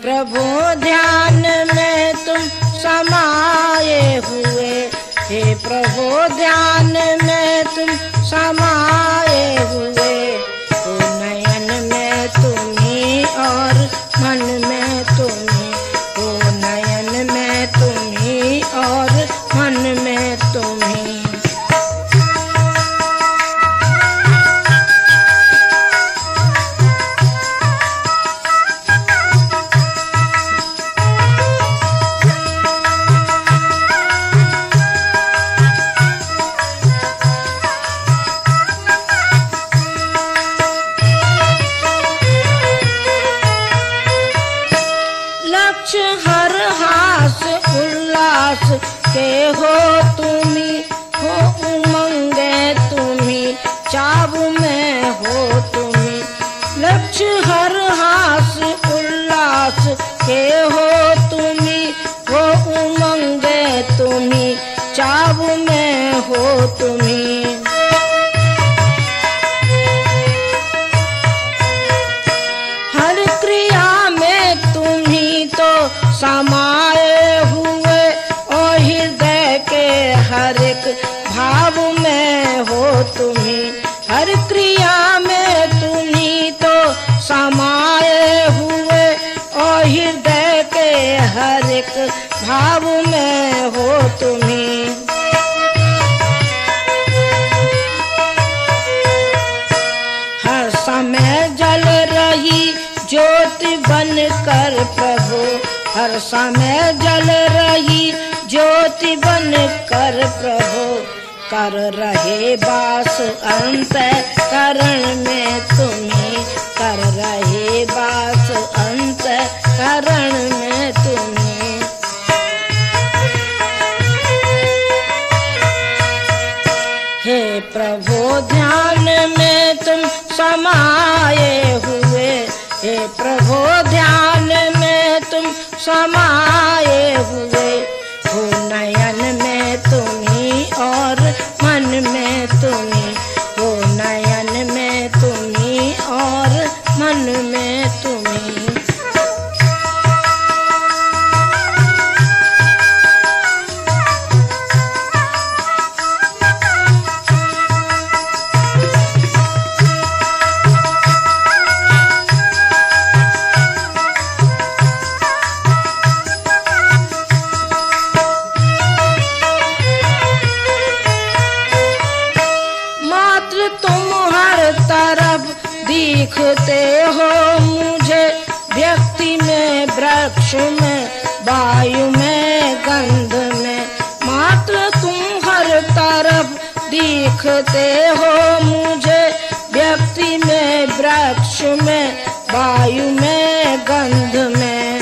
प्रभु ध्यान में तुम समाये हुए, हे प्रभु ध्यान में तुम समाये हुए। ओ नयन में तुम्ही और मन में तुम्ही, ओ नयन में तुम्ही और मन में तुम्ही। हर हास उल्लास के हो तुम्ही, हो उमंगे तुम्ही, चाव में हो तुम्ही। लक्ष्य हर हास उल्लास के हो तुम्ही, हो उमंगे तुम्ही, चाव में हो तुम्ही। हर क्रिया में तुम्ही तो समाये हुए, और हृदय के हर एक भाव में हो तुम्ही। हर क्रिया में तुम्ही तो समाये हुए, और हृदय के हर एक भाव में हो तुम्ही। हर समय जल रही ज्योति बन कर प्रभु, हर समय जल रही ज्योति बन कर प्रभु, कर रहे वास अंतःकरण में तुम्ही, कर रहे वास अंतःकरण में तुम्ही। हे प्रभु ध्यान में तुम समाये हुए, हे प्रभु ध्यान में तुम समाये हुए। हो नयन में तुम्ही और मन में तुम्ही, हो नयन में तुम्ही और मन में तुम्ही। दिखते हो मुझे व्यक्ति में, वृक्ष में, वायु में, गंध में, मात्र तुम हर तरफ दिखते हो मुझे व्यक्ति में, वृक्ष में, वायु में, गंध में।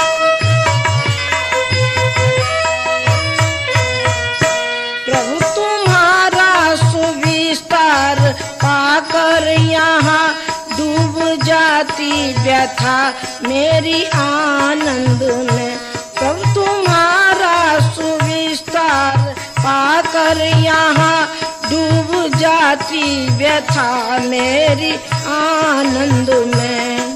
प्रभु तुम्हारा सुविस्तार पाकर यहाँ डूब जाती व्यथा मेरी आनंद में। प्रभु तुम्हारा सुविस्तार पाकर यहाँ डूब जाती व्यथा मेरी आनंद में।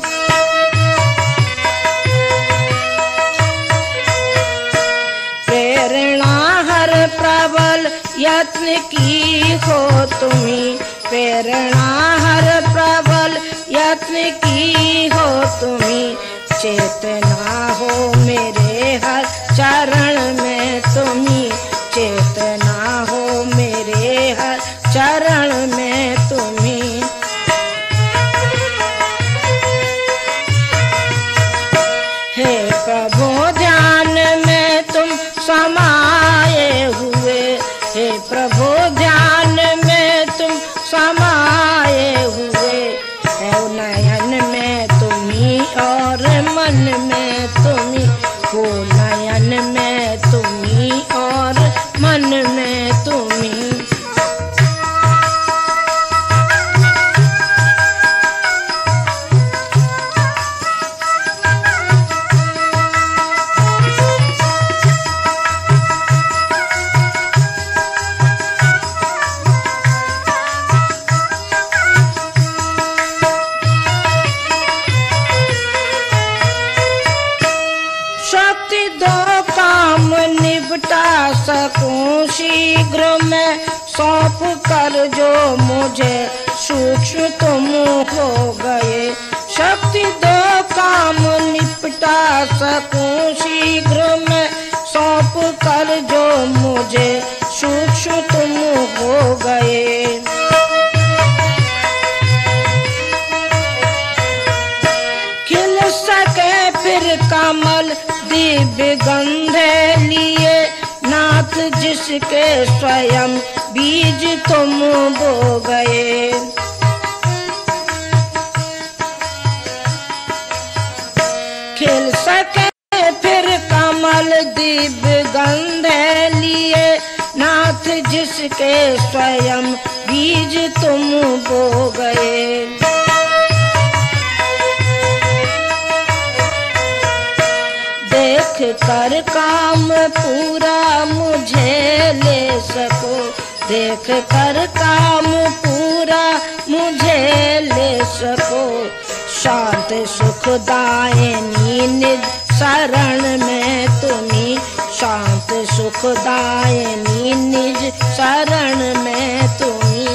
प्रेरणा हर प्रबल यत्न की हो तुम्ही, प्रेरणा हर प्रबल यत्न की हो तुम्ही। चेतना हो मेरे हर चरण में तुम्ही, चेतना हो मेरे हर चरण में तुम्ही। हे प्रभु ध्यान में तुम समाये हुए, हे प्रभु ध्यान में तुम समाये हुए। है नयन में तुम्ही और मन में तुम्ही, हो नयन में तुम्ही और मन में तुम्ही। निपटा सकूं शीघ्र में, सौंप कर जो मुझे सूक्ष्म तुम हो गए। शक्ति दो काम निपटा सकूं शीघ्र में, सौंप कर जो मुझे सूक्ष्म तुम हो गए। खिल सके फिर कमल दिव्य गंधे लिए, नाथ जिसके स्वयं बीज तुम बो गए। खिल सके फिर कमल दिव्य गंधे लिए, नाथ जिसके स्वयं बीज तुम बो गए। देख कर काम पूरा मुझे ले सको, देख कर काम पूरा मुझे ले सको। शांत सुखदायिनी निज शरण में तुम्ही, शांत सुखदायिनी निज शरण में तुम्ही।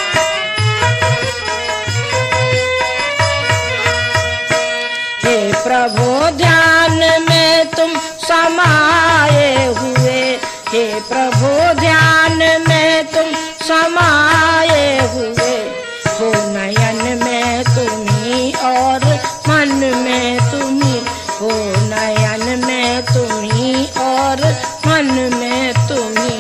हे प्रभु ध्यान में तुम समाये हुए, हे प्रभु ध्यान में तुम समाये हुए। हो नयन में तुम्ही और मन में तुम्ही, हो नयन में तुम्ही और मन में तुम्ही।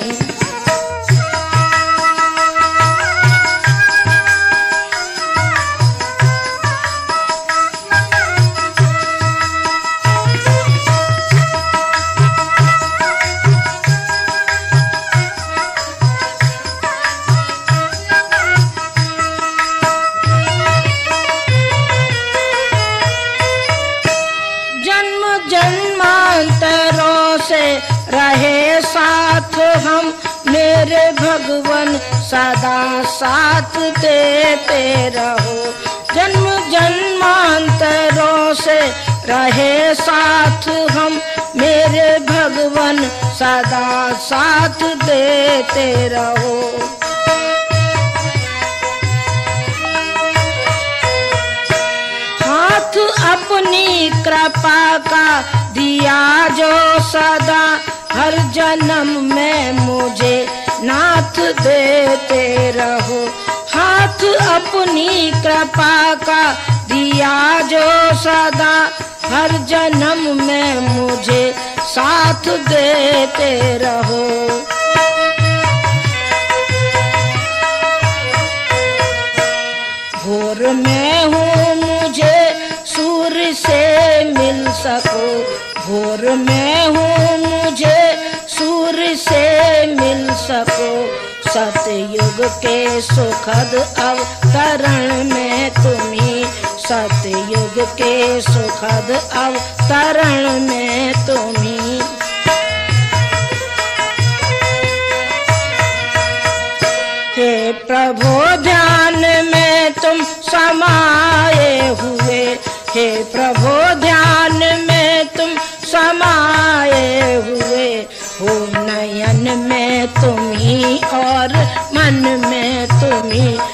जन्मांतरों से रहे साथ हम, मेरे भगवन सदा साथ देते रहो। जन्म जन्मांतरों से रहे साथ हम, मेरे भगवन सदा साथ देते रहो। हाथ अपनी कृपा का दिया जो सदा, हर जन्म में मुझे नाथ देते रहो। हाथ अपनी कृपा का दिया जो सदा, हर जन्म में मुझे साथ देते रहो। भोर में हूँ मुझे सूर्य से मिल सको, भोर में हूँ मुझे सूर्य से मिल सको। सतयुग के सुखद अवतरण में तुम्ही, सतयुग के सुखद अवतरण में तुम्ही। हे प्रभु ध्यान में तुम समाये हुए, हे प्रभु ध्यान में तुम समाये हुए। हो नयन में तुम्ही और मन में तुम्ही,